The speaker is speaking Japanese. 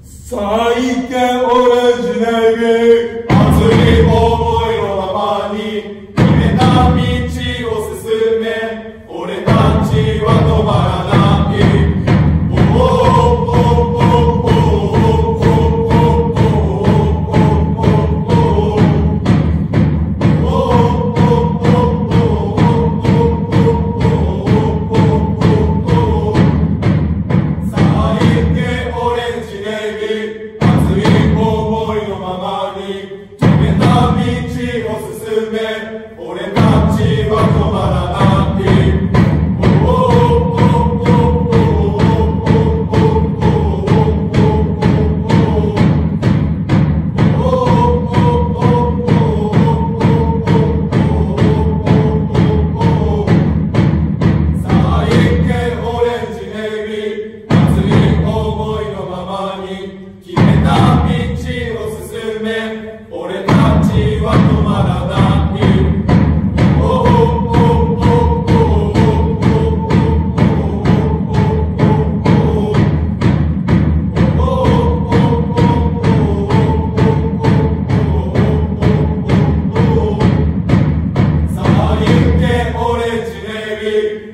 再建オレンジネイビー、熱い思いのままに決めた道を進め、俺たちは止まらない。俺たちは止まらない。再建オレンジネイビー、熱い思いのままに決めた道を進め、俺たちは止まらない。オレンジネイビー